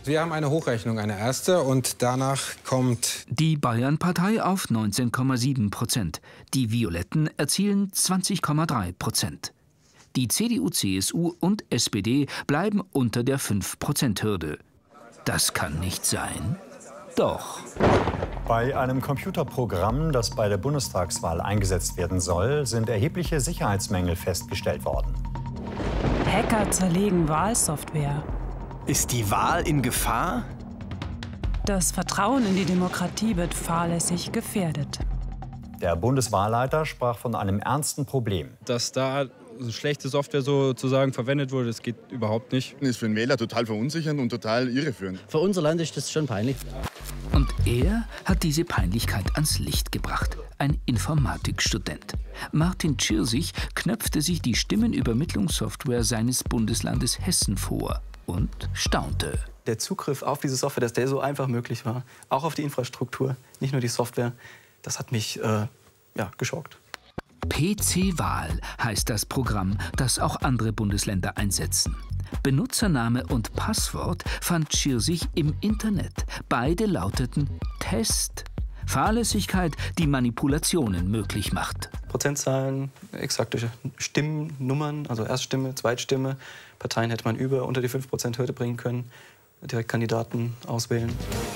Wir haben eine Hochrechnung, eine erste, und danach kommt die Bayern-Partei auf 19,7%. Die Violetten erzielen 20,3%. Die CDU, CSU und SPD bleiben unter der 5%-Hürde. Das kann nicht sein. Doch. Bei einem Computerprogramm, das bei der Bundestagswahl eingesetzt werden soll, sind erhebliche Sicherheitsmängel festgestellt worden. Hacker zerlegen Wahlsoftware. Ist die Wahl in Gefahr? Das Vertrauen in die Demokratie wird fahrlässig gefährdet. Der Bundeswahlleiter sprach von einem ernsten Problem. Dass da schlechte Software sozusagen verwendet wurde, das geht überhaupt nicht. Das ist für den Wähler total verunsichernd und total irreführend. Für unser Land ist das schon peinlich. Und er hat diese Peinlichkeit ans Licht gebracht. Ein Informatikstudent. Martin Tschirsich knöpfte sich die Stimmenübermittlungssoftware seines Bundeslandes Hessen vor und staunte. Der Zugriff auf diese Software, dass der so einfach möglich war, auch auf die Infrastruktur, nicht nur die Software, das hat mich geschockt. PC-Wahl heißt das Programm, das auch andere Bundesländer einsetzen. Benutzername und Passwort fand Tschirsich im Internet. Beide lauteten Test. Fahrlässigkeit, die Manipulationen möglich macht. Prozentzahlen, exakte Stimmnummern, also Erststimme, Zweitstimme. Parteien hätte man unter die 5%-Hürde bringen können. Direkt Kandidaten auswählen.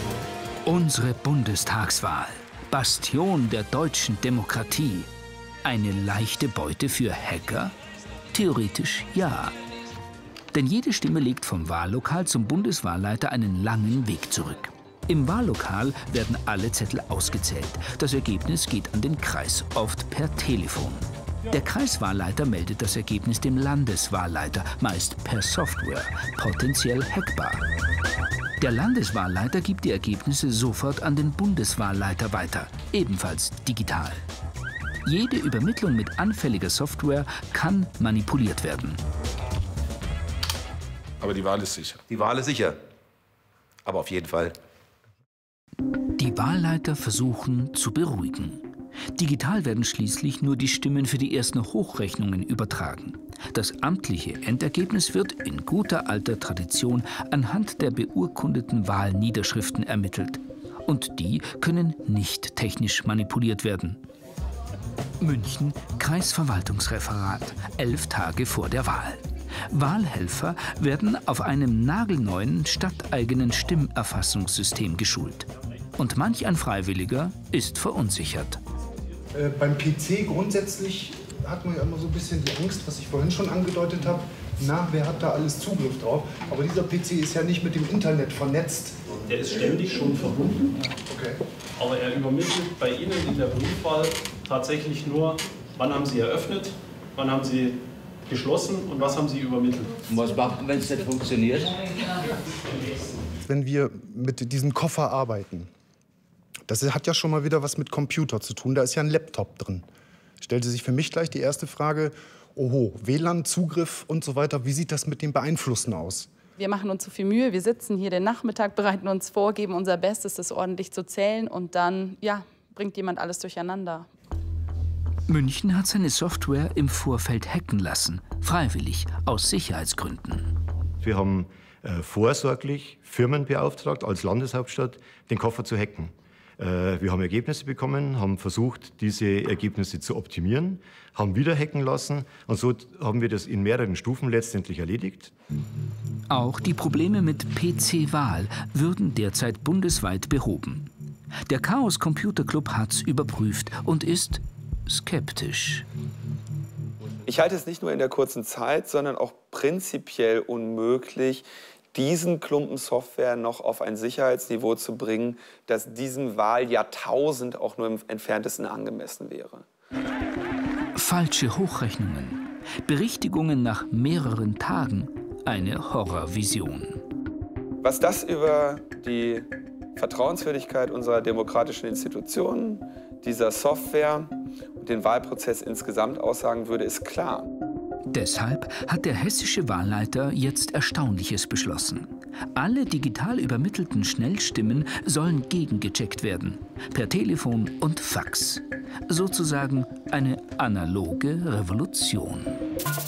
Unsere Bundestagswahl. Bastion der deutschen Demokratie. Eine leichte Beute für Hacker? Theoretisch ja. Denn jede Stimme legt vom Wahllokal zum Bundeswahlleiter einen langen Weg zurück. Im Wahllokal werden alle Zettel ausgezählt. Das Ergebnis geht an den Kreis, oft per Telefon. Der Kreiswahlleiter meldet das Ergebnis dem Landeswahlleiter, meist per Software, potenziell hackbar. Der Landeswahlleiter gibt die Ergebnisse sofort an den Bundeswahlleiter weiter, ebenfalls digital. Jede Übermittlung mit anfälliger Software kann manipuliert werden. Aber die Wahl ist sicher. Die Wahl ist sicher. Aber auf jeden Fall. Die Wahlleiter versuchen zu beruhigen. Digital werden schließlich nur die Stimmen für die ersten Hochrechnungen übertragen. Das amtliche Endergebnis wird in guter alter Tradition anhand der beurkundeten Wahlniederschriften ermittelt. Und die können nicht technisch manipuliert werden. München, Kreisverwaltungsreferat, 11 Tage vor der Wahl. Wahlhelfer werden auf einem nagelneuen stadteigenen Stimmerfassungssystem geschult. Und manch ein Freiwilliger ist verunsichert. Beim PC grundsätzlich hat man ja immer so ein bisschen die Angst, was ich vorhin schon angedeutet habe. Na, wer hat da alles Zugriff drauf? Aber dieser PC ist ja nicht mit dem Internet vernetzt. Der ist ständig schon verbunden. Okay. Aber er übermittelt bei Ihnen in der Briefwahl tatsächlich nur, wann haben Sie eröffnet, wann haben Sie geschlossen und was haben Sie übermittelt. Und was macht man, wenn es nicht funktioniert? Wenn wir mit diesem Koffer arbeiten, das hat ja schon mal wieder was mit Computer zu tun. Da ist ja ein Laptop drin. Stellte sich für mich gleich die erste Frage, oho, WLAN, Zugriff und so weiter, wie sieht das mit dem Beeinflussen aus? Wir machen uns so viel Mühe, wir sitzen hier den Nachmittag, bereiten uns vor, geben unser Bestes, das ordentlich zu zählen und dann, ja, bringt jemand alles durcheinander. München hat seine Software im Vorfeld hacken lassen, freiwillig, aus Sicherheitsgründen. Wir haben vorsorglich Firmen beauftragt, als Landeshauptstadt den Koffer zu hacken. Wir haben Ergebnisse bekommen, haben versucht, diese Ergebnisse zu optimieren, haben wieder hacken lassen und so haben wir das in mehreren Stufen letztendlich erledigt. Auch die Probleme mit PC-Wahl würden derzeit bundesweit behoben. Der Chaos Computer Club hat's überprüft und ist skeptisch. Ich halte es nicht nur in der kurzen Zeit, sondern auch prinzipiell unmöglich, diesen Klumpen Software noch auf ein Sicherheitsniveau zu bringen, das diesem Wahljahrtausend auch nur im Entferntesten angemessen wäre. Falsche Hochrechnungen, Berichtigungen nach mehreren Tagen, eine Horrorvision. Was das über die Vertrauenswürdigkeit unserer demokratischen Institutionen, dieser Software und den Wahlprozess insgesamt aussagen würde, ist klar. Deshalb hat der hessische Wahlleiter jetzt Erstaunliches beschlossen. Alle digital übermittelten Schnellstimmen sollen gegengecheckt werden, per Telefon und Fax. Sozusagen eine analoge Revolution.